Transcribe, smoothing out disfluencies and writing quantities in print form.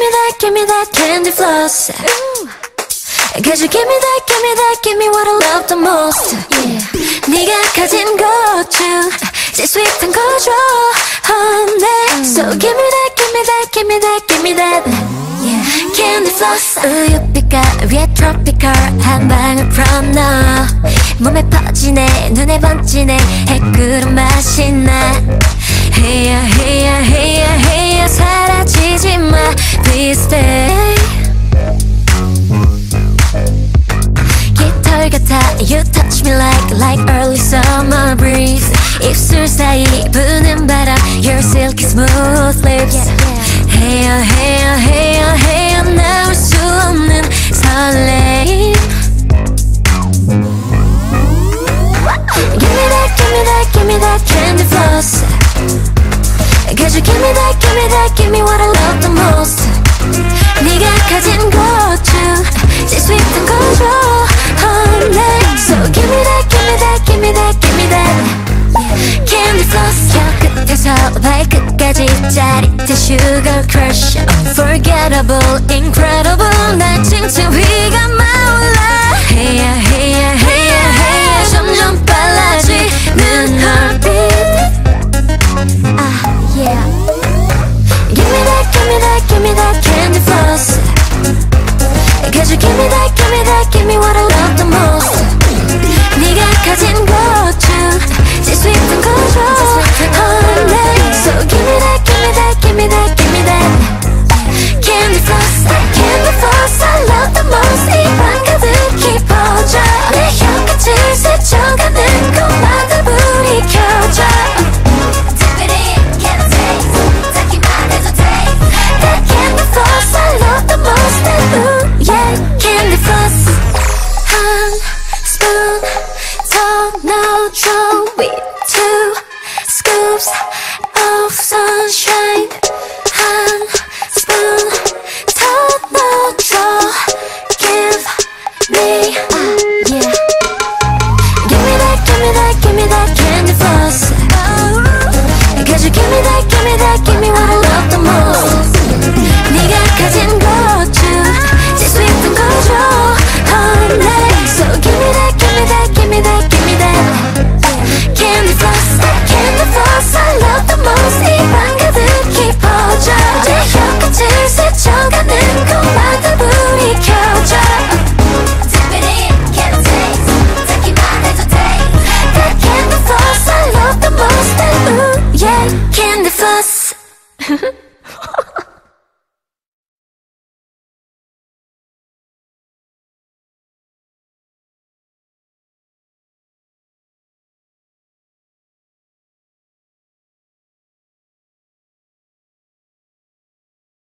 give me that candy floss. Cause you give me that, give me what I love the most. Yeah. 네가 가진 것 중 제일 sweet한 거 줘, honey. So give me that, give me that, give me that, give me that. Yeah. Candy floss. 우유빛깔 위에 tropical 한 방울 from 너 몸에 퍼지네 눈에 번지네 해꾸른 맛이 나. Hey ya, hey ya, hey ya, hey ya 사라지지 마, please stay. 깃털 같아, you touch me like early summer breeze. 입술 사이 부는 바람, your silky smooth lips. Hey ya, hey ya, hey ya, hey ya 나올 수 없는 설레임. Give me that, give me that, give me that candy floss. Cause you give me that, give me what I love the most. 네가 가진 것 중 제일 sweet한 거 줘, honey. So give me that, give me that, give me that, give me that. Candy floss. 혀 끝에서 발끝까지 짜릿한 sugar crush. Unforgettable, incredible 날 칭칭 위가 마올라. Hey ya, hey ya, hey ya, hey ya 점점 빨라지는 heartbeat. Yeah. Give me that, give me that, give me that candy floss. Cause you give me that, give me what I love the most. 네가 가진 것 중 제일 sweet한 거 줘, honey. So give me that.